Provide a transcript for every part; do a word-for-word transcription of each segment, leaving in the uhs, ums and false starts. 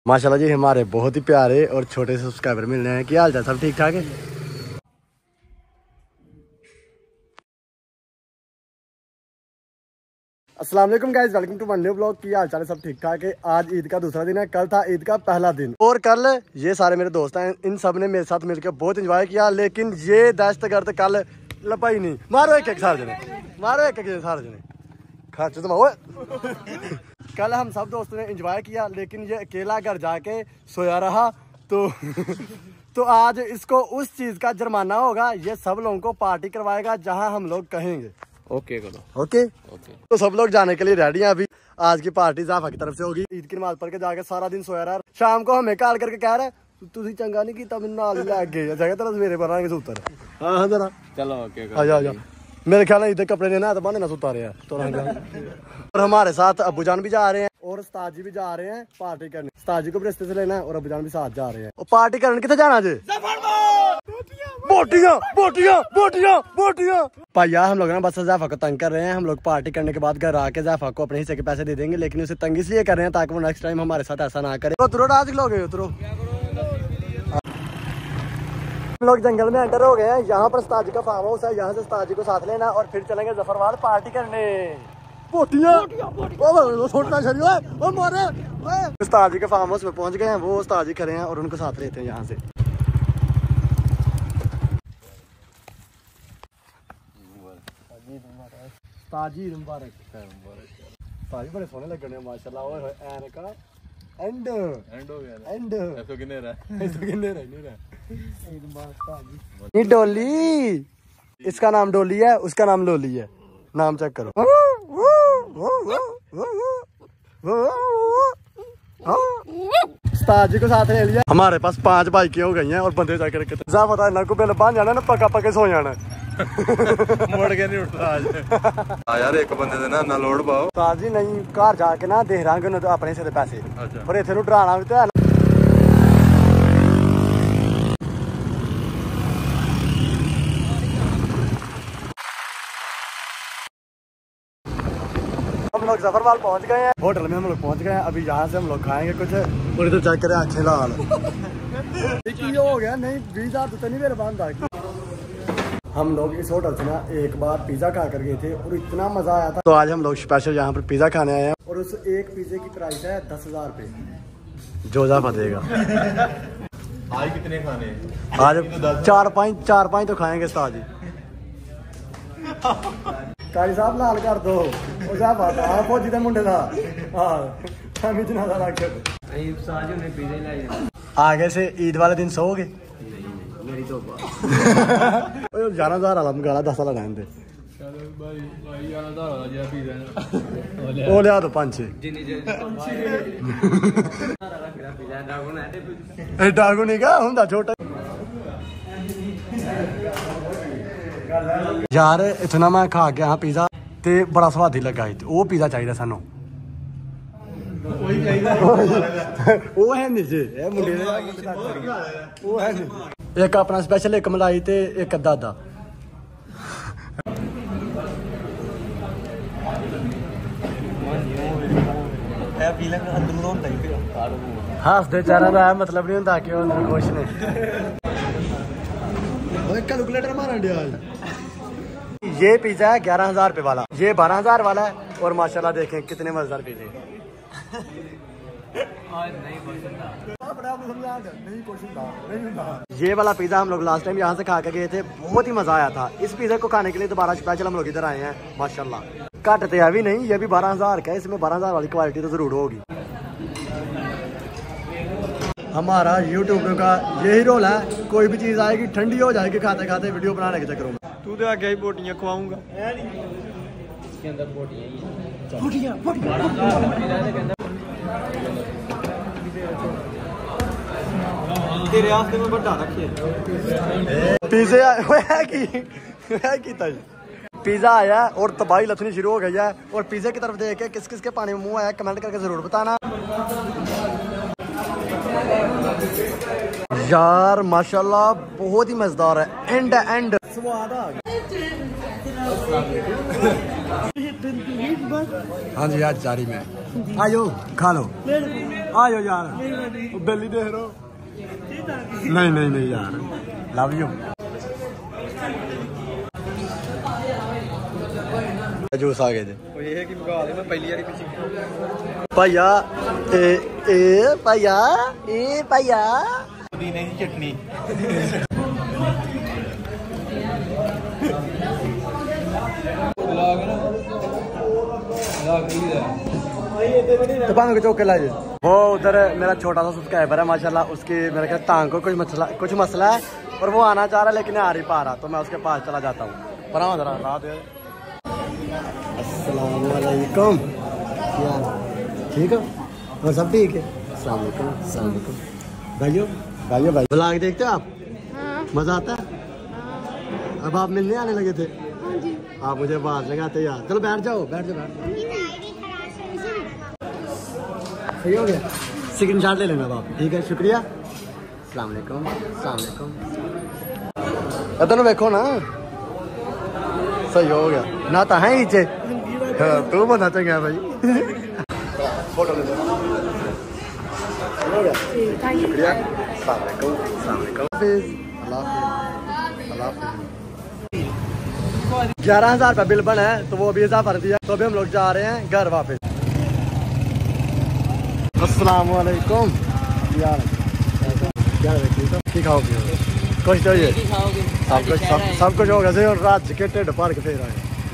माशाल्लाह जी हमारे बहुत ही प्यारे और छोटे से सब्सक्राइबर मिल रहे हैं। क्या हाल चाल, सब ठीक ठाक है? अस्सलाम वालेकुम guys, welcome to my new blog. की हाल चाल है, सब ठीक ठाक है। आज ईद का दूसरा दिन है, कल था ईद का पहला दिन और कल ये सारे मेरे दोस्त हैं, इन सब ने मेरे साथ मिलकर बहुत एंजॉय किया। लेकिन ये दहशतगर्द कल लपाई नहीं। मारो एक एक सारे जने, मारो एक एक सारे जने खर्च तुम। कल हम सब दोस्तों ने एंजॉय किया, लेकिन ये अकेला घर जाके सोया रहा। तो तो आज इसको उस चीज का जुर्माना होगा। ये सब लोगों को पार्टी करवाएगा जहां हम लोग कहेंगे। ओके करो। ओके ओके तो सब लोग जाने के लिए रेडी हैं। अभी आज की पार्टी जाफा की तरफ से होगी। ईद की नमाज पढ़ के जाके सारा दिन सोया रहा। शाम को हमें कॉल करके कह रहा है तुसी चंगा नहीं किया, मैंने नाल लग गए जगह तरह सवेरे बनाएंगे सूतर। हाँ हाँ जरा चलो ओके आजा आजा। मेरे ख्याल में इधर कपड़े लेना तो बने ना सुता रहे हैं तो। और हमारे साथ अब्बू जान भी जा रहे हैं और उस्ताद जी भी जा रहे हैं पार्टी करने। उस्ताद जी को भी रिश्ते से लेना है और अब्बू जान भी साथ जा रहे हैं। और पार्टी करने कितने जाना जी? बोटियां बोटियां बोटियां बोटियां भैया हम लोग ना बस ज़ैफा को तंग कर रहे हैं। हम लोग पार्टी करने के बाद घर आके ज़ैफा को अपने हिस्से के पैसे दे देंगे, लेकिन उसे तंग इसलिए कर रहे हैं ताकि वो नेक्स्ट टाइम हमारे साथ ऐसा ना करे। उतरो राज लोग उतरो। हम लोग जंगल में एंटर हो गए हैं। यहाँ पर उस्ताद जी का फार्म हाउस है, यहाँ से उस्ताद जी को साथ लेना और फिर चलेंगे जफरवाद पार्टी करने। उस्ताद जी के फार्म हाउस में पहुँच गए हैं। वो उस्ताद जी खड़े हैं और उनको साथ लेते हैं यहाँ से। ताजी मुबारक ताजी बड़े सोने लगने माशाल्लाह। और एनका एंड एंड हो गया एंड ऐसो किने रहा ऐसो किने रहा नहीं रहा। ये डोली, इसका नाम डोली है, उसका नाम लोली है। नाम चेक करो। उस्ताद जी को साथ ले लिया। हमारे पास पांच बाइकें हो गई हैं और बंदे जाकर जा पता ना को बिल बांध जाना ना, पक्का पक्के सो जाना। मुड़ के नहीं उठता आज। हाँ यार एक बंदे दे ना ना लोड पाओ। उस्ताद जी नहीं घर जाके ना दे रहांगे ना तो अपने से पैसे। अच्छा। पर इथे नु डराना भी तो है। हम लोग जफरवाल पहुंच गए हैं। होटल में हम लोग पहुंच गए हैं। अभी यहाँ से हम लोग खाएंगे कुछ। और इधर चेक करें अच्छे लाल हो गया नहीं बीस हजार तो नहीं मेरे बांध। हम लोग इस होटल से ना एक बार पिज्जा खा कर गए थे और इतना मजा आया था। तो आज हम लोग स्पेशल यहाँ पर पिज्जा खाने आए हैं और उस एक पिज्जे की प्राइस है दस हजार रुपये। जो जाफा देगा। आज कितने खाने? आज चार पाँच चार पाँच तो खाएंगे उस्ताद जी। कारी साहब लाल कर दो फौजी का मुंडे था। आगे से ईद वाले दिन सोओगे? ग्यारह हजार आला गाला दस आला रहने दे। वो लिया तो पाँच छे डागू नहीं का हुंदा छोटा यार। इतना मैं खा गया हाँ पिज्जा ते बड़ा स्वादी लगा। वो पिज्जा चाहिए सानू। वो है नीचे वो है एक अपना स्पेशल, एक मलाई ते एक अद्धा अद्धा। हसदे चारा का मतलब नहीं होता कि अंदर खुश ने। कैलकुलेटर मारन दिया। ये पिज्जा है ग्यारह हजार रुपए वाला, ये बारह हजार वाला है। और माशाल्लाह देखें कितने मजेदार पिज्जे। ये वाला पिज्जा हम लोग लास्ट टाइम यहाँ से खा के गए थे, बहुत ही मजा आया था। इस पिज्जा को खाने के लिए दोबारा स्पेशल हम लोग इधर आए हैं। माशाल्लाह काटते अभी नहीं, ये भी बारह हजार का है। इसमें बारह हजार वाली क्वालिटी तो जरूर होगी। हमारा यूट्यूब का यही रोल है, कोई भी चीज आएगी ठंडी हो जाएगी खाते खाते वीडियो बनाने के चक्करों में। तू तो आगे ही बोटियां खवाऊंगा। इसके अंदर बोटियां बोटियां बोटियां तेरे रास्ते में बड़ा रखिए। पिज़्ज़ा है की है की ताई पिज़्ज़ा आया और तबाही लथनी शुरू हो गई है। और पिज़्ज़ा की तरफ देख के किस किस के पानी में मुंह आया कमेंट करके जरूर बताना यार। माशाल्लाह बहुत ही मजेदार है। एंड एंड स्वाद आ गया। हाँ जी आज जारी में आयो खा लो आयो यार बेली देख रो नहीं नहीं नहीं यार लव यू जूस आ गए थे भैया ए ए भैया ए भैया पुदीने की चटनी तो चौके ला वो उधर मेरा छोटा सा सब्सक्राइबर है माशाल्लाह उसकी मेरे ख्याल टांग को कुछ मसला कुछ मसला है और वो आना चाह रहा है लेकिन आ नहीं पा रहा तो मैं उसके पास चला जाता हूँ पर जरा रात अस्सलाम वालेकुम यार ठीक हो और सब ठीक है अस्सलाम वालेकुम अस्सलाम वालेकुम भाइयों भाइयों भाई ब्लॉग देखते हो आप मजा आता है अब आप मिलने आने लगे थे आप मुझे बात लगाते यार चलो बैठ जाओ बैठ जाओ बैठ जाओ सही हो गया स्क्रीन शॉट ले लेना आप ठीक है शुक्रिया अस्सलाम वालेकुम अस्सलाम वालेकुम इधर देखो ना सही हो गया ना तो है नीचे तू बता चंगा भाई फोटो ले लो हो गया शुक्रिया अस्सलाम वालेकुम अस्सलाम वालेकुम अल्लाह अल्लाह ग्यारह हजार रुपया बिल बना है तो वो अभी हजार भर दिया तो अभी हम लोग जा रहे हैं घर वापस अस्सलाम वालेकुम यार क्या ठीक खाओगे कुछ तो ये सब कुछ सब, सब कुछ होगा से और रात के टेढ़ पार के फिर आए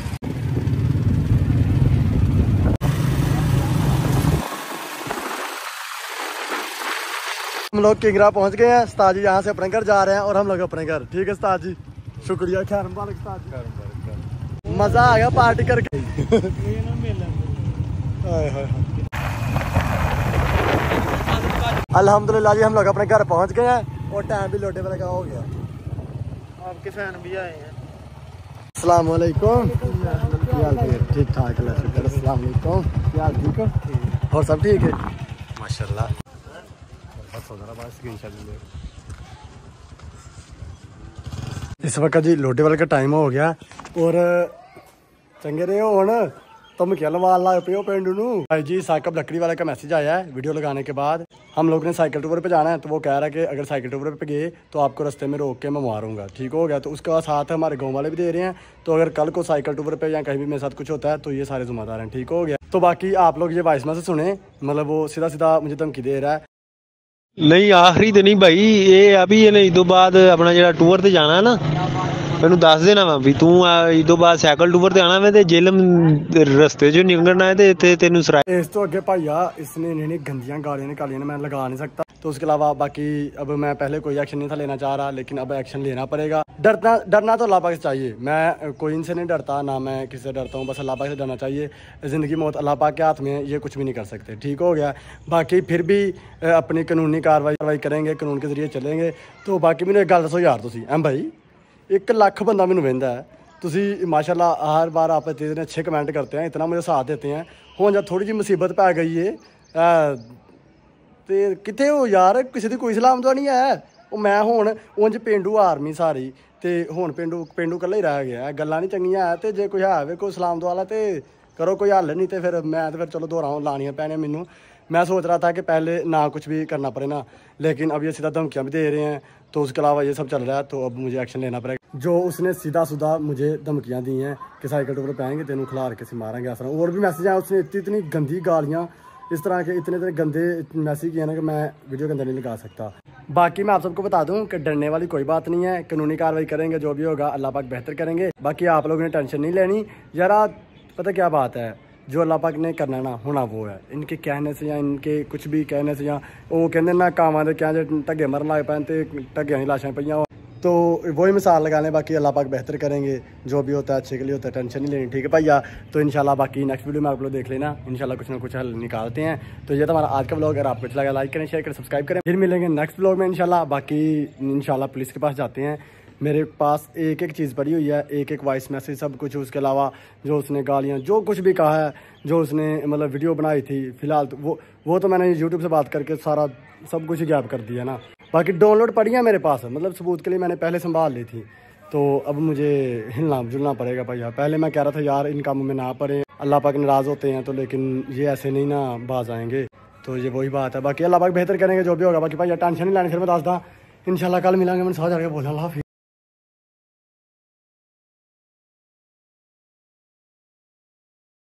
हम लोग किंगरा पहुंच गए हैं उस्ताद जी यहाँ से अपने घर जा रहे हैं और हम लोग अपने घर ठीक है उस्ताद जी शुक्रिया खैर मुबारक उस्ताद जी मजा आ गया पार्टी करके अल्हम्दुलिल्लाह जी हम लोग अपने घर पहुंच गए हैं और टाइम भी लोटे वाले का हो गया आपके फैन भी आए हैं अस्सलाम वालेकुम ठीक ठाक अस्सलाम वालेकुम क्या ठीक हो और सब ठीक है माशाल्लाह इस वक्त जी लोटे वाले का टाइम हो गया और चंगे रहे हो ना तुम क्या लवाल ला पे हो पेंडू नू भाई जी साइकिल लकड़ी वाले का मैसेज आया है वीडियो लगाने के बाद हम लोग ने साइकिल टूर पे जाना है तो वो कह रहा है कि अगर साइकिल टूर पे गए तो आपको रास्ते में रोक के मैं मारूंगा ठीक हो गया तो उसके बाद साथ हमारे गांव वाले भी दे रहे हैं तो अगर कल को साइकिल टूर पे या कहीं भी मेरे साथ कुछ होता है तो ये सारे जिम्मेदार हैं ठीक हो गया तो बाकी आप लोग ये वॉइस मैसेज सुने मतलब वो सीधा सीधा मुझे धमकी दे रहा है नहीं आखिरी तो नहीं भाई ये अभी ये नहीं तो बाद अपना जो टूर से जाना है ना मैनू दस देना वा भी तू इदों बाद साइकिल टूर ते आना वे ते जेलम रस्ते चो निकलना है ते तेनू सराय इस तो अगे भाईया इसने इन्हें गंदियां गालियां निकाली मैं लगा नहीं सकता तो उसके अलावा बाकी अब मैं पहले कोई एक्शन नहीं था लेना चाह रहा लेकिन अब एक्शन लेना पड़ेगा डरना डरना तो अल्लाह पाक से चाहिए मैं कोई इनसे नहीं डरता ना मैं किसी से डरता हूँ बस अल्लाह पाक से डरना चाहिए जिंदगी मौत अल्लाह पाक के हाथ में ये कुछ भी नहीं कर सकते ठीक हो गया बाकी फिर भी अपनी कानूनी कार्रवाई कार्रवाई करेंगे कानून के जरिए चलेंगे तो बाकी मैंने एक गल दसो यार तुम एम भाई एक लख बंदा मैनू वेंदा है तुसी माशाल्लाह हर बार आप इतने अच्छे कमेंट करते हैं इतना मुझे साथ देते हैं हुण जब थोड़ी जी मुसीबत पै गई है तो कितने हो यार किसी की कोई सलाम तो नहीं है वो मैं हुण उंज पेंडू आर्मी सारी तो हुण पेंडू पेंडू कल्ला ही रह गया गल्लां नहीं चंगियां है तो जे कोई है कोई सलाम दुआला तो करो कोई हल नहीं तो फिर मैं तो फिर चलो दोहराऊं लानियां पैनियां मैनू मैं सोच रहा था कि पहले ना कुछ भी करना पड़े ना लेकिन अब ये सीधा धमकियाँ भी दे रहे हैं तो उसके अलावा ये सब चल रहा है तो अब मुझे एक्शन लेना पड़ेगा जो उसने सीधा सुधा मुझे धमकियाँ दी हैं कि साइकिल टूर पाएंगे तेनों खिलार के मारेंगे ऐसा और भी मैसेज आए उसने इतनी इतनी गंदी गालियाँ इस तरह के इतने इतने गंदे मैसेज किए ना कि मैं वीडियो के अंदर नहीं लगा सकता बाकी मैं आप सबको बता दूं कि डरने वाली कोई बात नहीं है कानूनी कार्रवाई करेंगे जो भी होगा अल्लाह पाक बेहतर करेंगे बाकी आप लोगों ने टेंशन नहीं लेनी जरा पता क्या बात है जो अल्लाह पाक ने करना ना होना वो है इनके कहने से या इनके कुछ भी कहने से या वो कहते ना कावां दे क्या ढगे मरन लग पैन तो ढगियां दी लाशां पईयां तो वही मिसाल लगा लें बाकी अल्लाह पाक बेहतर करेंगे जो भी होता है अच्छे के लिए होता है टेंशन नहीं लेनी ठीक है भैया तो इंशाल्लाह बाकी नेक्स्ट वीडियो में आप लोग देख लेना इंशाल्लाह कुछ ना कुछ हल निकालते हैं तो ये तो हमारा आज का व्लॉग अगर आपको अच्छा लगा लाइक करें शेयर करें सब्सक्राइब करें फिर मिलेंगे नेक्स्ट व्लॉग में इंशाल्लाह बाकी इंशाल्लाह पुलिस के पास जाते हैं मेरे पास एक एक चीज़ पड़ी हुई है एक एक वॉइस मैसेज सब कुछ उसके अलावा जो उसने गालियाँ जो कुछ भी कहा है जो उसने मतलब वीडियो बनाई थी फिलहाल तो वो वो तो मैंने यूट्यूब से बात करके सारा सब कुछ ही गैप कर दिया ना बाकी डाउनलोड पड़ी है मेरे पास मतलब सबूत के लिए मैंने पहले संभाल ली थी तो अब मुझे हिलना जुलना पड़ेगा भैया पहले मैं कह रहा था यार इन कामों में ना पड़े अल्लाह पाक नाराज़ होते हैं तो, लेकिन ये ऐसे नहीं ना बाज आएंगे। तो ये वही बात है, बाकी अल्लाह पाक बेहतर करेंगे जो भी होगा। बाकी भाई टेंशन नहीं लेनी, फिर मैं दसदा इंशाल्लाह कल मिलेंगे। मैंने सौ जाके बोला अल्लाह हाफिज़।